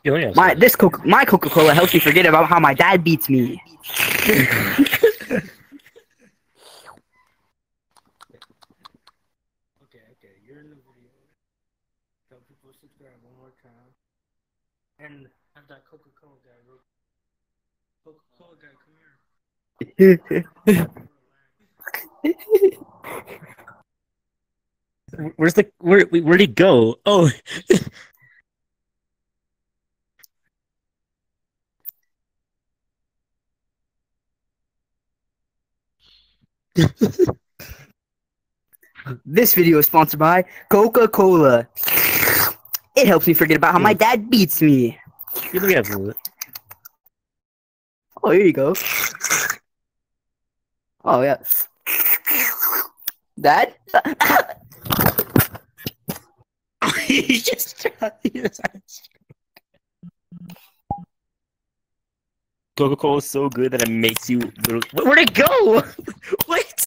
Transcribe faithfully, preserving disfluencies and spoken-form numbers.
My this Coca my Coca-Cola helps me forget about how my dad beats me. Okay, okay, you're in the video. Tell people to subscribe one more time. And have that Coca-Cola guy real Coca-Cola guy, come here. Where's the where where'd he go? Oh. This video is sponsored by Coca-Cola. It helps me forget about how my dad beats me. Oh, here you go. Oh, yeah. Dad? He just Coca-Cola is so good that it makes you literally... Where'd it go? What?